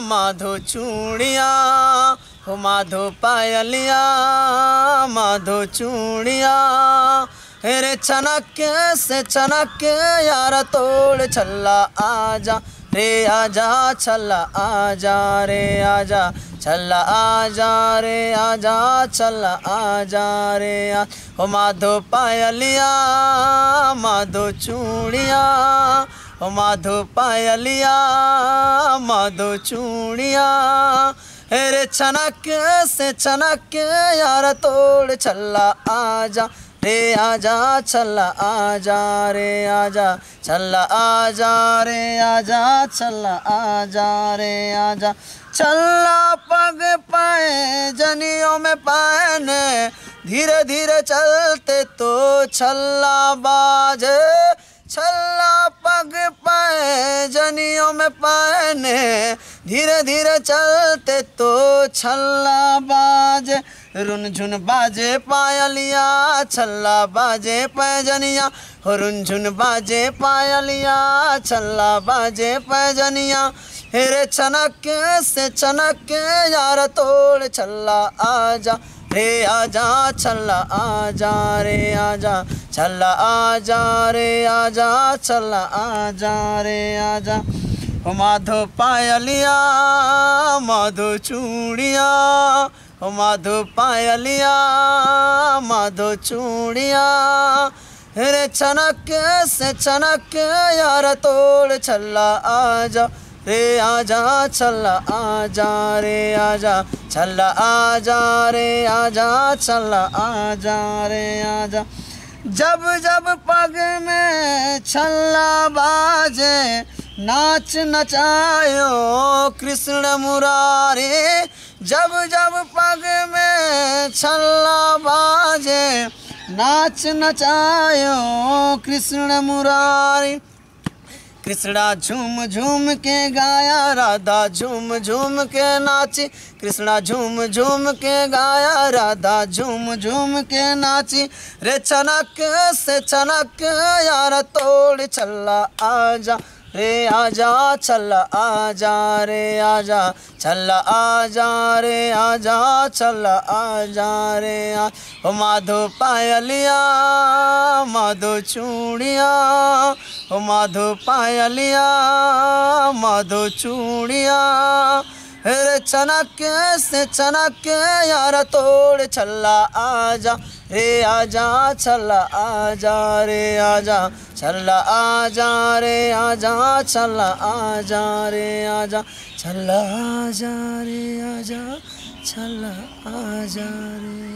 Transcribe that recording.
माधो चूड़िया हो माधो पायलिया माधो चूड़िया। रे छनक से छनक यार तोड़ छल्ला आजा रे आजा छल्ला आजा रे आजा छल्ला आजा रे आजा छल्ला आजा रे आ। हो माधो पायलिया माधो चूड़िया हो माधो पायलिया माधो चूड़िया। रे छनक से छनक यार तोड़ छल्ला आजा रे आजा छल्ला आजा रे आजा छल्ला आजा रे आजा छल्ला आजा रे आजा। छल्ला पग पाए जनियों में पहने धीरे धीरे चलते तो छल्ला बाजे। छल्ला पग पाए जनियों में पहने धीरे धीरे चलते तो छल्ला बाजे। रुनझुन बाजे पायलिया छल्ला बाजे पैजनिया हो रुनझुन बाजे पायलिया छल्ला बाजे पैजनिया। रे छनक से छनक यार तोड़ छल्ला आजा रे आजा छल्ला आजा रे आजा छल्ला आजा रे आजा छल्ला आजा रे आजा। हो माधो पायलिया माधो चूड़िया हो माधो पायलिया माधो चूड़िया। रे छनक से छनक यार तोड़ छल्ला आजा रे आजा छल्ला आजा रे आजा छल्ला आजा रे आजा छल्ला आजा रे आजा। जब जब पग में छल्ला बाजे नाच नचायो कृष्ण मुरारी। जब जब पग में छल्ला बाजे नाच नचायो कृष्ण मुरारी। कृष्णा झूम झूम के गाया राधा झूम झूम के नाची। कृष्णा झूम झूम के गाया राधा झूम झूम के नाची। रे छनक से छनक यार तोड़ छल्ला आजा रे आजा छल्ला आजा रे आजा छल्ला आजा रे आजा छल्ला आजा रे आ। हो माधो पायलिया माधो चूड़िया हो माधो पायलिया माधो चूड़िया। रे छनक से छनक यार तोड़ छल्ला आजा रे आजा छल्ला आजा रे आजा छल्ला आजा रे आजा छल्ला आजा रे आजा छल्ला आजा रे आजा छल्ला आजा रे।